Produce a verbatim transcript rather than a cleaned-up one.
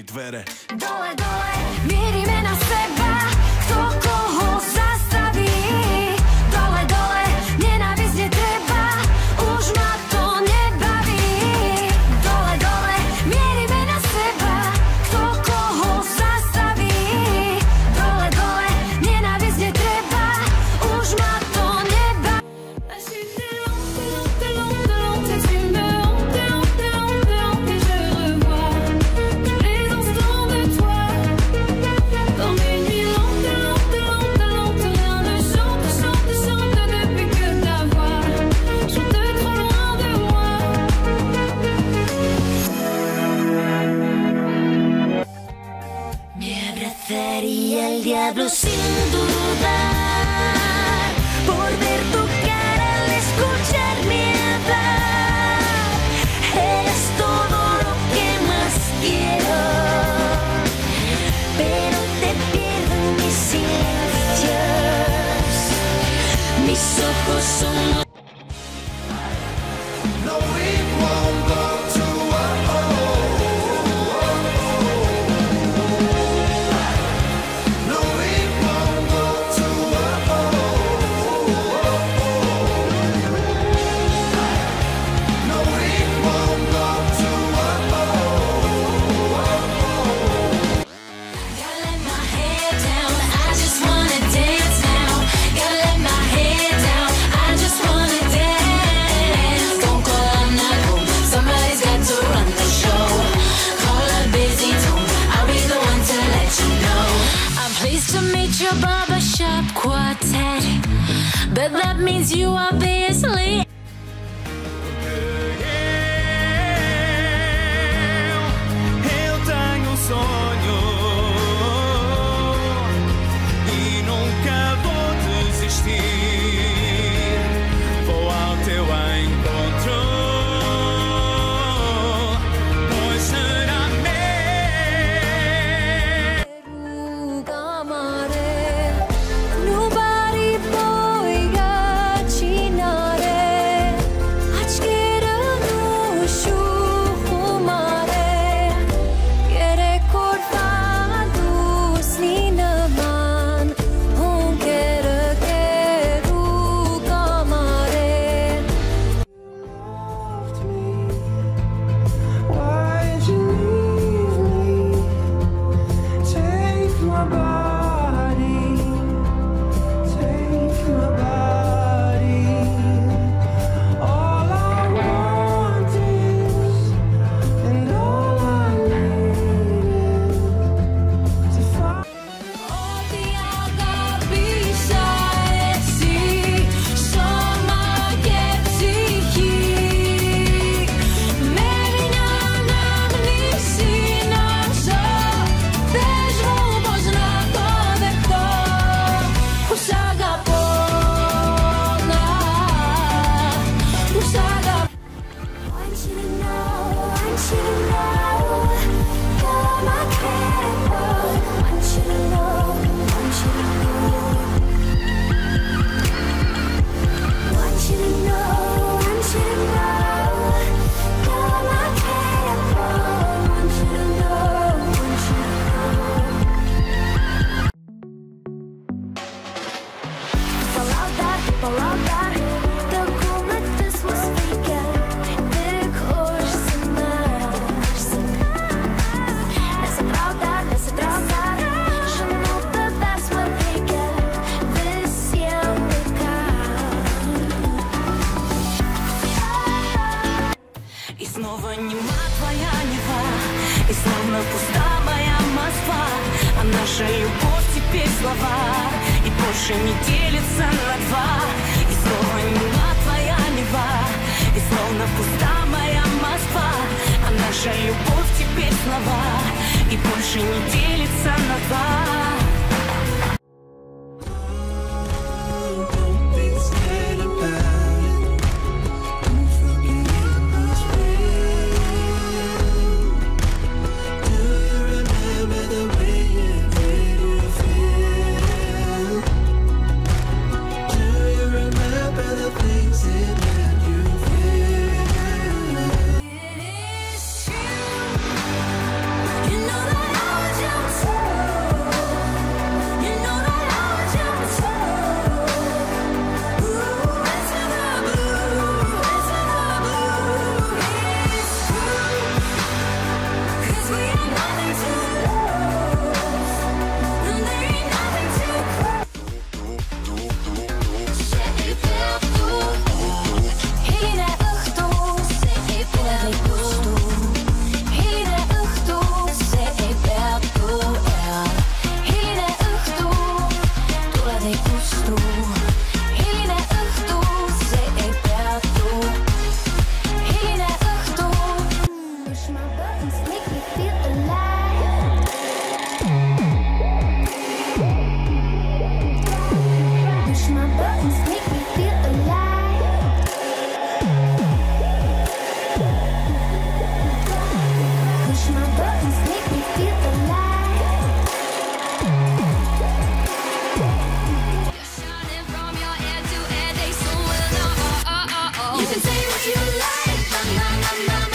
dvere. Dole, dole, mjerime na seba, kto koho zastaví. Dole, dole, nenávist netreba, už ma to nebaví. Dole, dole, mjerime na seba, kto koho zastaví. Dole, dole, nenávist netreba, už ma to nebaví. J'ai des longues, des longues, des longues, et tu me hantes, des longues, des longues, des longues, et je revois tous les instants de toi. Dans mes nuits longues, longues, longues, longues, rien ne chante, chante, chante depuis que ta voix chante trop loin de moi. Me abrazaría el diablo sin dudar, por ver tu cara al escucharme hablar. Eres todo lo que más quiero, pero te pierdo en mis silencios. Mis ojos son No, we won't go to a No, we won't go to a No, we won't go to a Gotta let my head down, I just wanna dance now. Gotta let my head down, I just wanna dance. Don't call, I'm not home, somebody's got to run the show. Call a busy tone, I'll be the one to let you know. I'm pleased to meet your barbershop quartet, but that means you obviously. Eu tenho um sonho e nunca vou desistir. Vou ao teu encontro, pois será meu. Nobody boy gacinare, açkeranu şuhumare, gerek korfadu sinaman, honkere keru kamare. Why'd you leave me? Take my body, take my body. All I want is, and all I need is to find. Otiaga pisaresi, soma gepsihik. Merinanam nisinaso, beijo poznako dekto, usagapona, usagapona. Want you to know, want you to know, you're my cannibal. Want you to know, want you to know. Want you to know, want you to know, you're my cannibal. Want you to know, want you to know. People out there, people out there, the cool that this was vegan. Big horse and nurse. Nessa pravda, nessa pravda, že no tebe jsme vegan, vysiem И снова нема твоя Нева, и словно пуста моя Москва, а наша любовь теперь слова, и больше не делится на два. И снова нема твоя Нева, и словно пуста моя Москва, а наша любовь теперь слова, и больше не делится на два. Don't be scared about it. Don't forget what's real. Do you remember the way it made you feel? Do you remember the things it made you feel? It is true, you know that buttons make me feel alive. You're shining from your ear to ear, they so will know. Oh, oh, oh, oh. You can say what you like, na na na na.